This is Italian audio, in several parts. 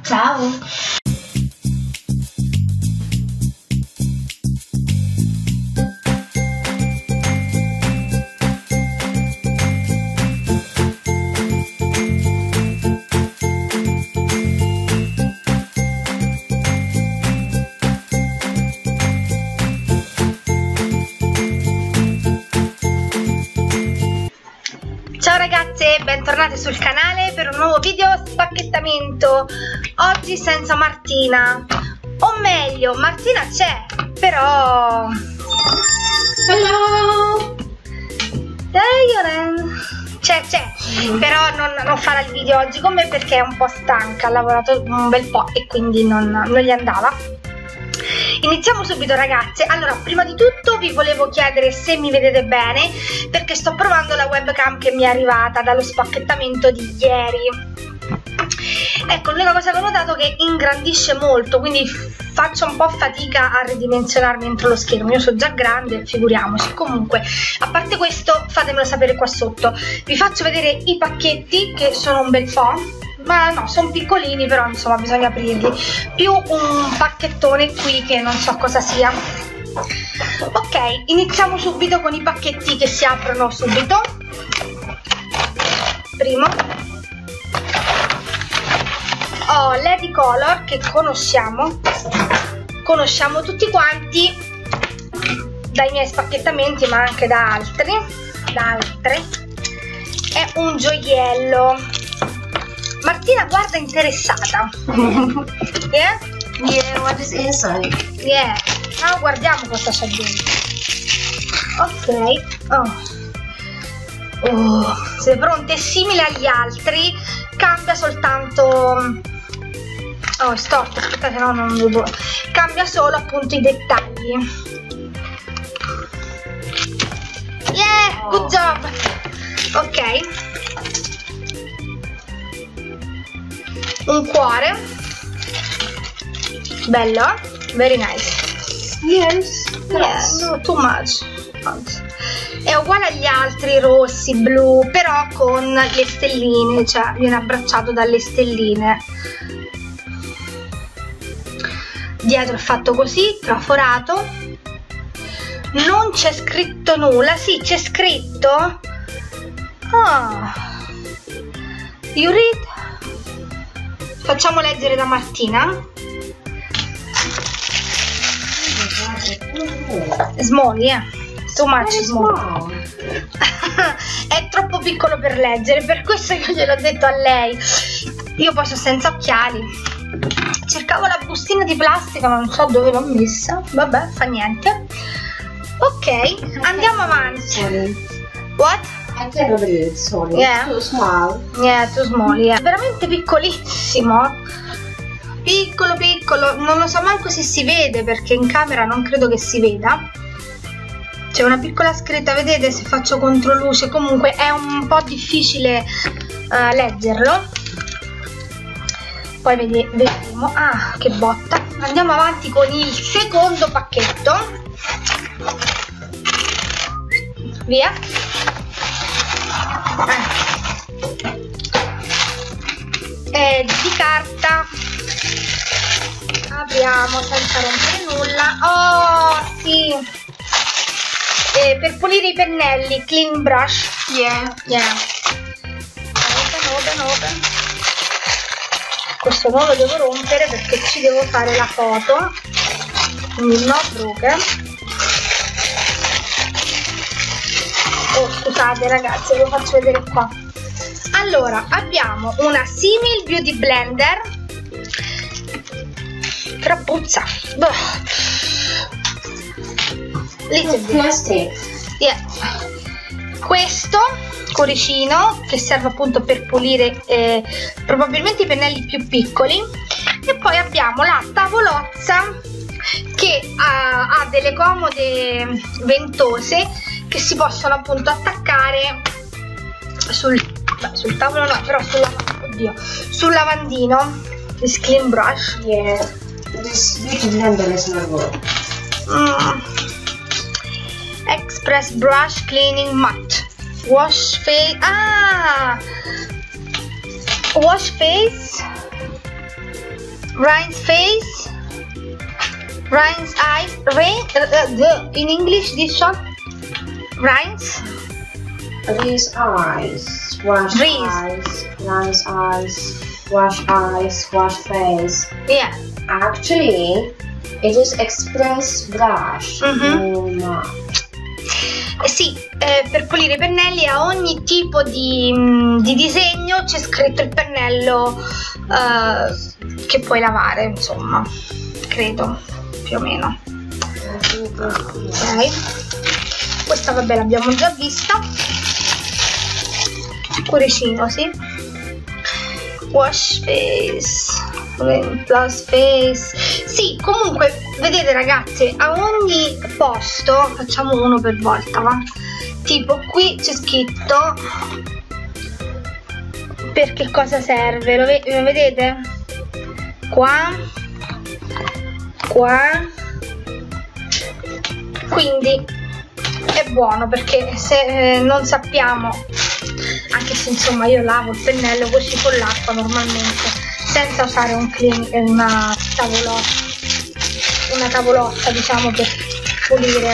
Ciao! Ciao ragazze, bentornate sul canale per un nuovo video spacchettamento. Oggi senza Martina, o meglio, Martina c'è, però... Hello! C'è, però non farà il video oggi con me perché è un po' stanca, ha lavorato un bel po' e quindi non gli andava. Iniziamo subito ragazze. Allora, prima di tutto vi volevo chiedere se mi vedete bene, perché sto provando la webcam che mi è arrivata dallo spacchettamento di ieri. Ecco, l'unica cosa che ho notato è che ingrandisce molto, quindi faccio un po' fatica a ridimensionarmi entro lo schermo. Io sono già grande, figuriamoci. Comunque, a parte questo, fatemelo sapere qua sotto. Vi faccio vedere i pacchetti, che sono un bel po'. Ma no, sono piccolini, però insomma bisogna aprirli. Più un pacchettone qui che non so cosa sia. Ok, iniziamo subito con i pacchetti che si aprono subito. Primo ho Lady Color, che conosciamo tutti quanti dai miei spacchettamenti, ma anche da altre. È un gioiello. Martina guarda interessata. Yeah? Yeah, what is inside? Yeah. Now guardiamo cosa c'è dentro. Ok. Oh, siete pronte? È simile agli altri, cambia soltanto... Oh, è storto, aspettate, no, non vedo. Cambia solo appunto i dettagli. Yeah, good job. Ok. Un cuore bello, very nice. Yes. Yeah, no, too much. È uguale agli altri rossi, blu, però con le stelline, cioè viene abbracciato dalle stelline. Dietro è fatto così, traforato. Non c'è scritto nulla. Sì, c'è scritto you read. Facciamo leggere da Martina. Small, yeah. Too much small. È troppo piccolo per leggere, per questo io gliel'ho detto a lei. Io poi sono senza occhiali. Cercavo la bustina di plastica, ma non so dove l'ho messa. Vabbè, fa niente. Ok, andiamo avanti. What? I can't read it, sorry. Yeah. Too small. Yeah, too small, yeah. Veramente piccolissimo. Piccolo, non lo so manco se si vede, perché in camera non credo che si veda. C'è una piccola scritta, vedete, se faccio controluce. Comunque è un po' difficile leggerlo. Poi vedremo. Ah, che botta. Andiamo avanti con il secondo pacchetto. Via. È di carta. Apriamo senza rompere nulla. Oh sì, per pulire i pennelli, clean brush. Yeah. Open. Questo non lo devo rompere perché ci devo fare la foto, quindi no broken. Oh, scusate ragazzi, ve lo faccio vedere qua. Allora, abbiamo una Simil Beauty Blender, però puzza. Plastic. Yeah. Questo cuoricino che serve appunto per pulire probabilmente i pennelli più piccoli. E poi abbiamo la tavolozza che ha delle comode ventose che si possono appunto attaccare sul tavolo, no, però sul lavandino. This clean brush. Yeah. This beauty blender is not good. Express brush cleaning mat. Wash face. Ah! Wash face. Ryan's face, Ryan's eyes, in English this one, Ryan's eyes, wash eyes, Ryan's eyes, wash face. Yeah. Actually, it is express brush. Sì, per pulire i pennelli a ogni tipo di disegno c'è scritto il pennello che puoi lavare, insomma, credo, più o meno. Ok, questa vabbè l'abbiamo già vista. Cuoricino, sì. Wash face, plus face. Sì, comunque vedete ragazze, a ogni posto facciamo uno per volta, va? Tipo qui c'è scritto per che cosa serve, lo vedete? Qua, quindi è buono, perché se non sappiamo, anche se insomma io lavo il pennello così con l'acqua normalmente, senza usare una tavolotta diciamo per pulire,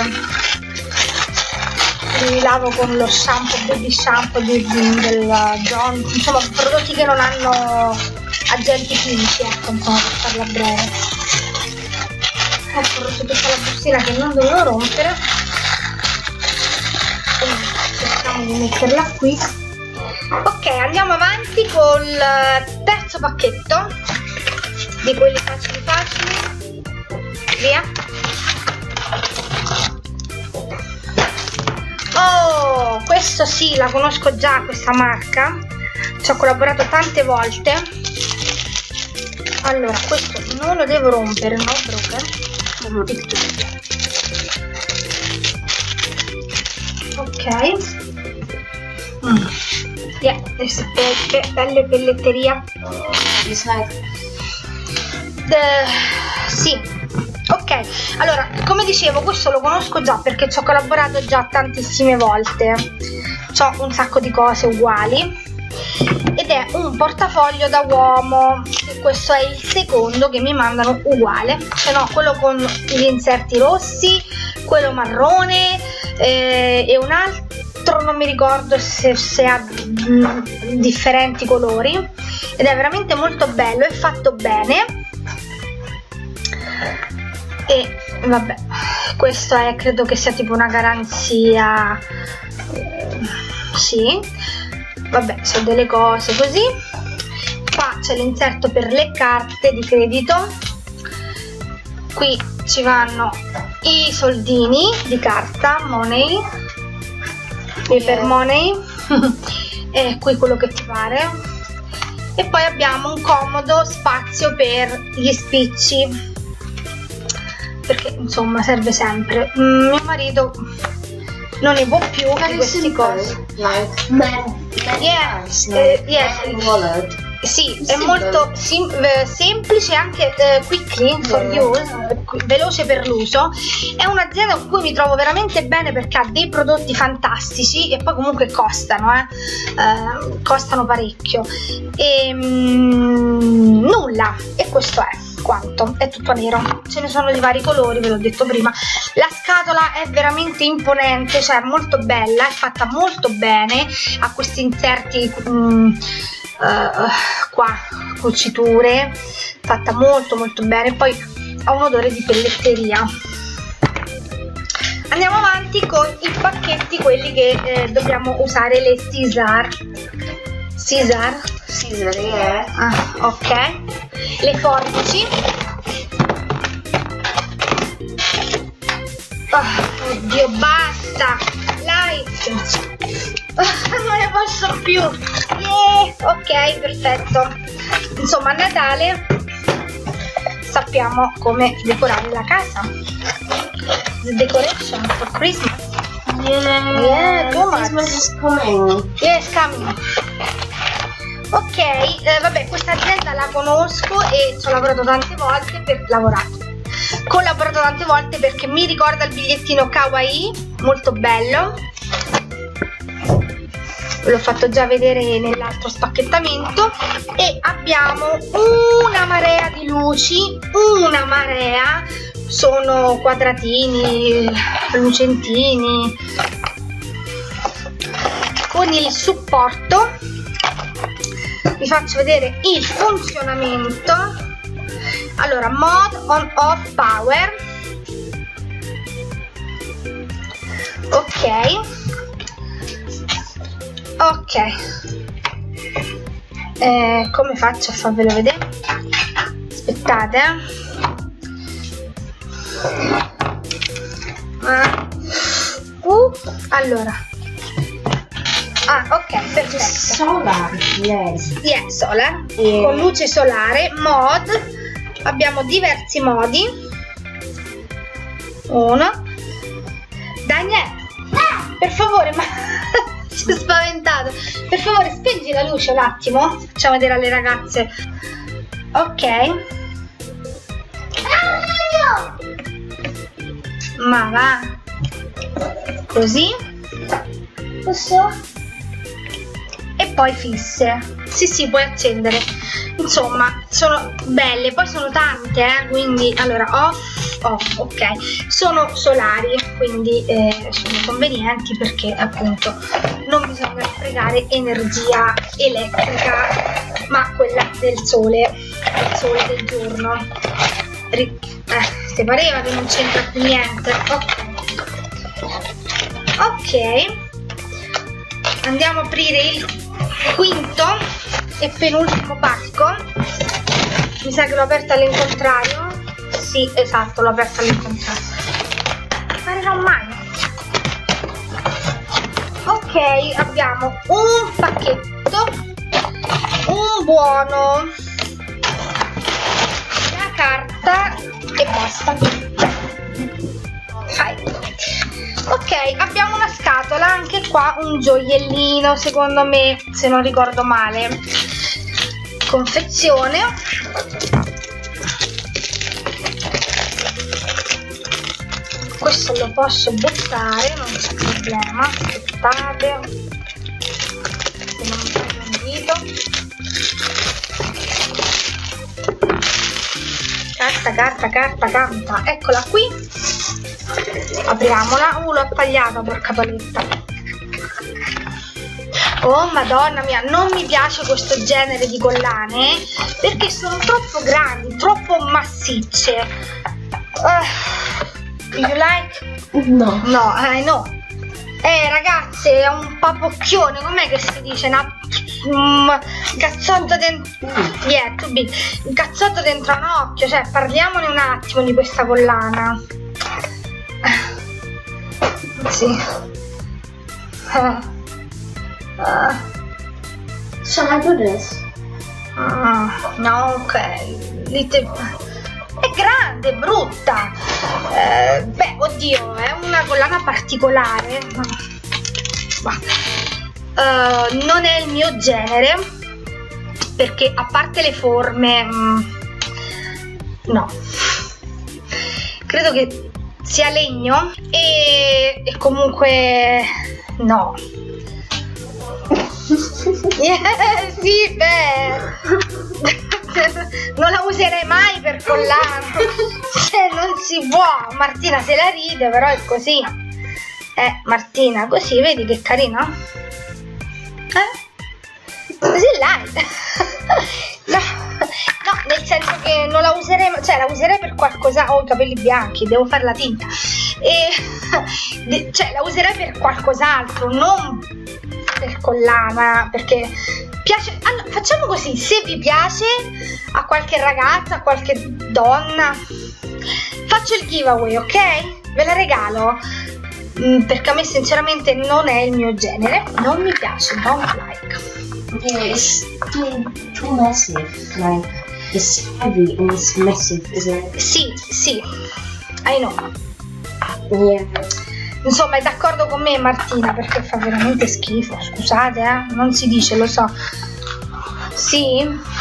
li lavo con lo shampoo, baby shampoo del John, insomma prodotti che non hanno agenti chimici, ecco, insomma, per farla breve. Ecco, ho rotto tutta la bustina che non dovevo rompere, cerchiamo di metterla qui. Ok, andiamo avanti col terzo pacchetto di quelli facili, via. Oh, questo sì, la conosco già questa marca, ci ho collaborato tante volte. Allora, questo non lo devo rompere, no, broken. Ok. Yeah, belle pelletteria. Sì, ok. Allora, come dicevo, questo lo conosco già perché ci ho collaborato già tantissime volte. C'ho un sacco di cose uguali ed è un portafoglio da uomo. E questo è il secondo che mi mandano uguale, se no quello con gli inserti rossi, quello marrone e un altro non mi ricordo se ha differenti colori, ed è veramente molto bello, è fatto bene. E vabbè, questo è, credo che sia tipo una garanzia, sì, vabbè, sono delle cose così. Qua c'è l'inserto per le carte di credito, qui ci vanno i soldini di carta, money, paper money, e qui quello che ti pare. E poi abbiamo un comodo spazio per gli spicci, perché insomma serve sempre. Mio marito non ne può più di queste cose. Sì, è molto semplice, anche quickly for use, veloce per l'uso. È un'azienda con cui mi trovo veramente bene perché ha dei prodotti fantastici e poi comunque costano, costano parecchio. E nulla, e questo è quanto, è tutto nero, ce ne sono di vari colori, ve l'ho detto prima. La scatola è veramente imponente, cioè molto bella, è fatta molto bene, ha questi inserti qua, cuciture, fatta molto molto bene, poi ha un odore di pelletteria. Andiamo avanti con i pacchetti, quelli che dobbiamo usare, le scissor, yeah. Ok, le forbici. Oddio, basta, light, non ne posso più. Ok, perfetto. Insomma, a Natale sappiamo come decorare la casa. The decoration for Christmas. Yeah, Christmas is coming. Yes, coming. Ok, vabbè, questa azienda la conosco e ci ho lavorato tante volte collaborato tante volte perché mi ricorda il bigliettino kawaii, molto bello. ve l'ho fatto già vedere nell'altro spacchettamento. E abbiamo una marea di luci, una marea, sono quadratini, lucentini, con il supporto. Vi faccio vedere il funzionamento. Allora, mode on off power, ok, come faccio a farvelo vedere? Aspettate, allora, ok, perfetto. Solar, yes. Yeah, solar, con luce solare. Mod, abbiamo diversi modi. Uno. Daniele, per favore, ma si è spaventato. Per favore, spegni la luce un attimo. Facciamo vedere alle ragazze. Ok. Ma va. Così. Posso? E poi fisse. Sì, puoi accendere. Insomma, sono belle. Poi sono tante, quindi, allora, off, ok. Sono solari, quindi sono convenienti perché appunto non bisogna sprecare energia elettrica, ma quella del sole del giorno. Ti pareva che non c'entra più niente? Ok. Andiamo a aprire il quinto e penultimo pacco. Mi sa che l'ho aperto all'incontrario. Sì, esatto, l'ho aperto all'incontrario. Non mai. Ok, abbiamo un pacchetto, un buono, la carta e basta. Ok, abbiamo una scatola, anche qua un gioiellino, secondo me, se non ricordo male. Confezione. Questo lo posso buttare, non c'è problema. Aspettate, se non mi prendo un dito. Carta, eccola qui. Apriamola. L'ho tagliata, porca paletta. Oh madonna mia, non mi piace questo genere di collane perché sono troppo grandi, troppo massicce. You like? No. No, I know. Ragazze, è un papocchione, com'è che si dice? Un cazzotto dentro. Yeah, too big. Un cazzotto dentro un occhio, cioè parliamone un attimo di questa collana. Sì. Shall I do this? No, ok. È grande, brutta. Beh, oddio, è una collana particolare. Non è il mio genere, perché a parte le forme, no. Credo che sia legno e comunque no. Sì, beh, non la userei mai per collana, cioè non si può. Martina se la ride, però è così. Martina, così, vedi che carina? Così light. No, nel senso che non la userei, cioè la userei per qualcosa. Ho i capelli bianchi, devo fare la tinta. Cioè la userei per qualcos'altro, non per collana, perché piace. Allora, facciamo così, se vi piace a qualche ragazza, a qualche donna, faccio il giveaway, ok? Ve la regalo, perché a me sinceramente non è il mio genere, non mi piace, don't like. Yeah, it's too massive, like it's heavy and it's massive, isn't it? Sì, I know. Yeah. Insomma, è d'accordo con me Martina, perché fa veramente schifo, scusate, non si dice, lo so. Sì?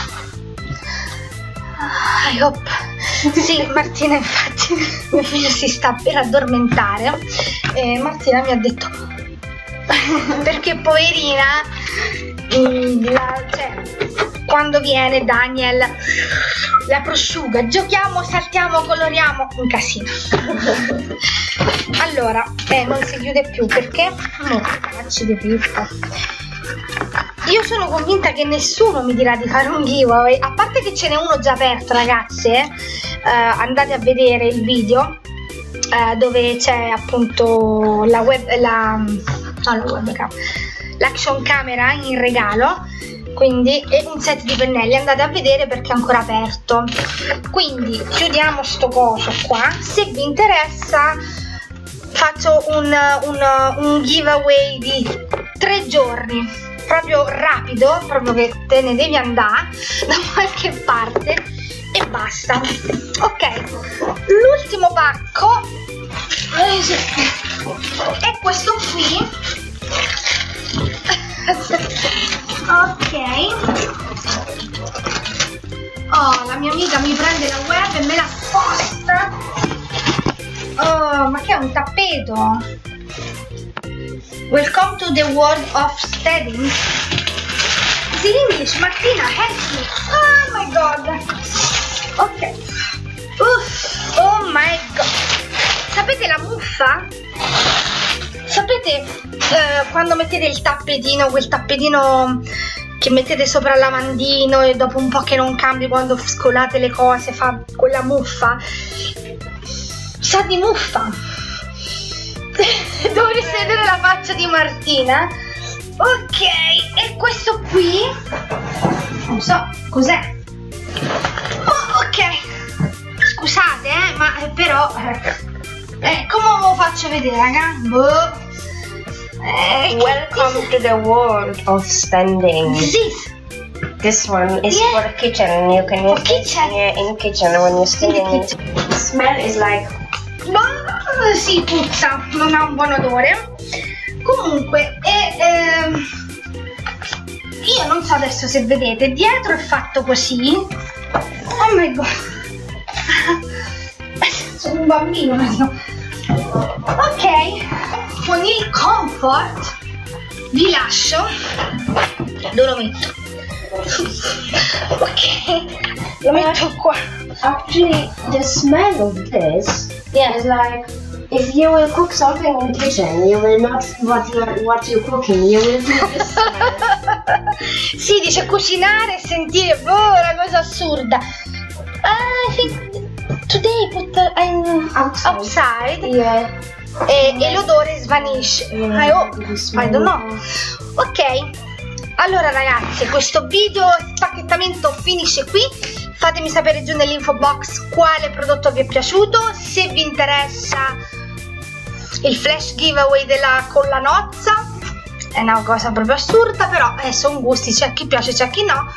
I hope. Sì, Martina, infatti mio figlio si sta per addormentare e Martina mi ha detto perché poverina, cioè, quando viene Daniel la prosciuga, giochiamo, saltiamo, coloriamo, un casino. Allora, non si chiude più perché cacci di pippa. Io sono convinta che nessuno mi dirà di fare un giveaway, a parte che ce n'è uno già aperto, ragazze. Andate a vedere il video dove c'è appunto l'action camera in regalo, quindi, e un set di pennelli. Andate a vedere perché è ancora aperto. Quindi chiudiamo sto coso qua. Se vi interessa faccio un giveaway di 3 giorni, proprio rapido, proprio che te ne devi andare da qualche parte e basta. Ok, l'ultimo pacco è questo qui. Ok, la mia amica mi prende la web e me la sposta. Oh, ma che è un tappeto? Welcome to the world of steading. Is it English? Martina, help me. Oh my god. Ok. Oh my god. Sapete la muffa? Sapete quando mettete il tappetino, quel tappetino che mettete sopra il lavandino e dopo un po' che non cambi, quando scolate le cose fa quella muffa? Sa di muffa. Dovreste vedere la faccia di Martina. Ok, e questo qui non so cos'è. Oh, ok, scusate ma però come lo faccio vedere, raga? Boh. Welcome to the world of standing. This one is for kitchen. You can use it in kitchen when you're standing. The smell is like... sì, puzza, non ha un buon odore. Comunque, io non so adesso se vedete, dietro è fatto così. Oh my god. Sono un bambino. Ok, con il comfort vi lascio. Dove lo metto? Ok, lo metto qua. Actually, the smell of this is like, if you will cook something in the kitchen, you will not see what you're cooking, you will feel the smell. Sì, dice cucinare e sentire, una cosa assurda. I think today put outside. Yeah. E l'odore svanisce. I don't know. Ok, allora ragazzi, questo video spacchettamento finisce qui. Fatemi sapere giù nell'info box quale prodotto vi è piaciuto. Se vi interessa il flash giveaway della collanozza, è una cosa proprio assurda, però sono gusti, c'è chi piace, c'è chi no.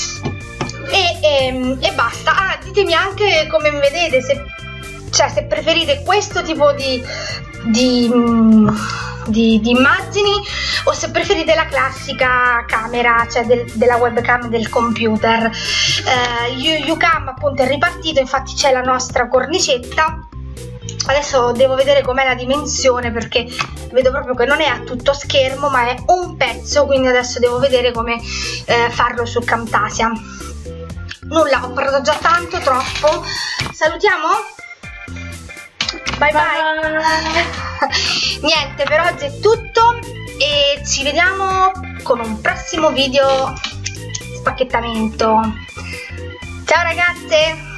E basta. Ditemi anche come mi vedete, se preferite questo tipo di immagini o se preferite la classica camera, cioè della webcam del computer. YouCam appunto è ripartito, infatti c'è la nostra cornicetta. Adesso devo vedere com'è la dimensione, perché vedo proprio che non è a tutto schermo ma è un pezzo, quindi adesso devo vedere come farlo su Camtasia. Nulla, ho parlato già tanto, troppo. Salutiamo? Bye bye. Niente, per oggi è tutto e ci vediamo con un prossimo video spacchettamento. Ciao ragazze!